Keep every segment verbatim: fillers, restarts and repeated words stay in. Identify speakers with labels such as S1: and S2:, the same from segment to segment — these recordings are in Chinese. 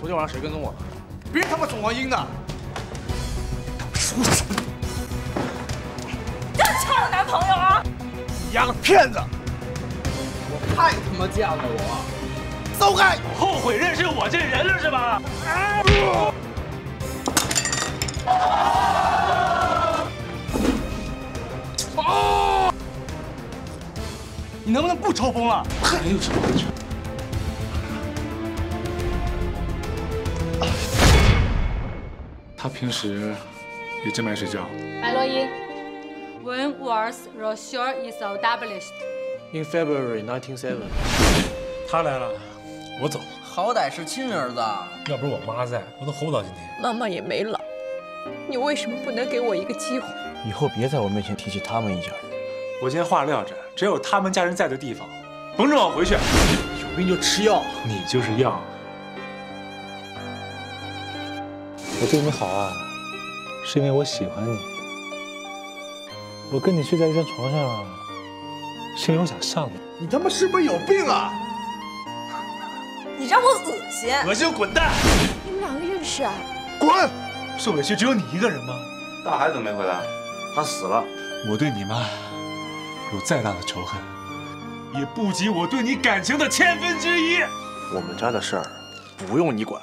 S1: 昨天晚上谁跟踪我？别他妈总王英的！
S2: 畜生！
S3: 真抢我男朋友啊！
S1: 你丫个骗子！
S2: 我太他妈犟了我！
S1: 走开！
S4: 后悔认识我这人了是吧？
S1: 啊！你能不能不抽风了？
S4: 还有什么安全？ 他平时也这么爱睡觉。
S5: 白洛英 ，When was Rousseau established?
S6: In February nineteen seven。
S4: 他来了，我走。
S7: 好歹是亲儿子，
S4: 要不是我妈在，我都活不到今天。
S3: 妈妈也没老，你为什么不能给我一个机会？
S6: 以后别在我面前提起他们一家人。
S4: 我今天话撂着，只有他们家人在的地方，甭让我回去。
S6: 有病就吃药，
S4: 你就是药。 我对你好啊，是因为我喜欢你。我跟你睡在一张床上，是因为我想上你。
S1: 你他妈是不是有病啊？
S3: 你让我恶心！
S4: 恶心就滚蛋！
S3: 你们两个认识啊？
S1: 滚！
S4: 受委屈只有你一个人吗？
S1: 大海怎么没回来？他死了。
S4: 我对你妈有再大的仇恨，也不及我对你感情的千分之一。
S6: 我们家的事儿不用你管。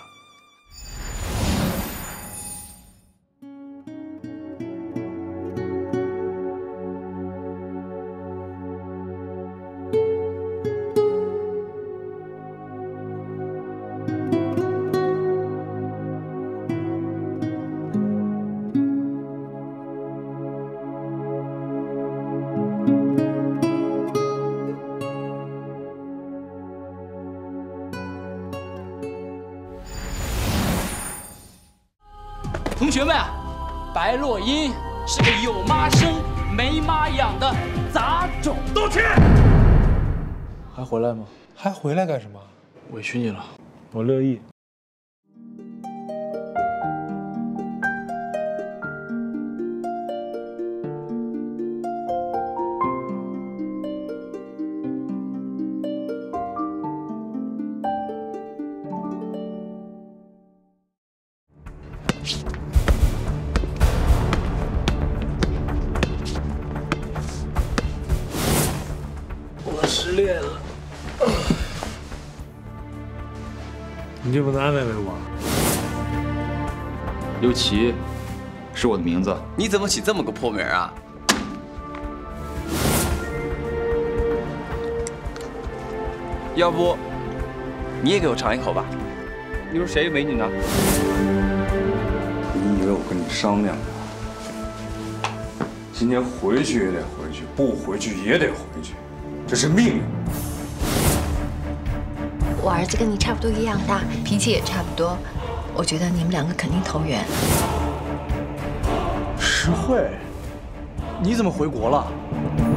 S8: 同学们，白洛英是个有妈生没妈养的杂种。
S4: 道歉！
S6: 还回来吗？
S4: 还回来干什么？
S6: 委屈你了，
S4: 我乐意。
S6: 我失恋了，
S4: 你就不能安慰慰我？
S9: 刘琦，是我的名字。
S7: 你怎么起这么个破名啊？要不，你也给我尝一口吧。
S9: 你说谁美女呢？
S10: 你以为我跟你商量的？今天回去也得回去，不回去也得回去，这是命令。
S11: 我儿子跟你差不多一样大，脾气也差不多，我觉得你们两个肯定投缘。
S6: 石慧，你怎么回国了？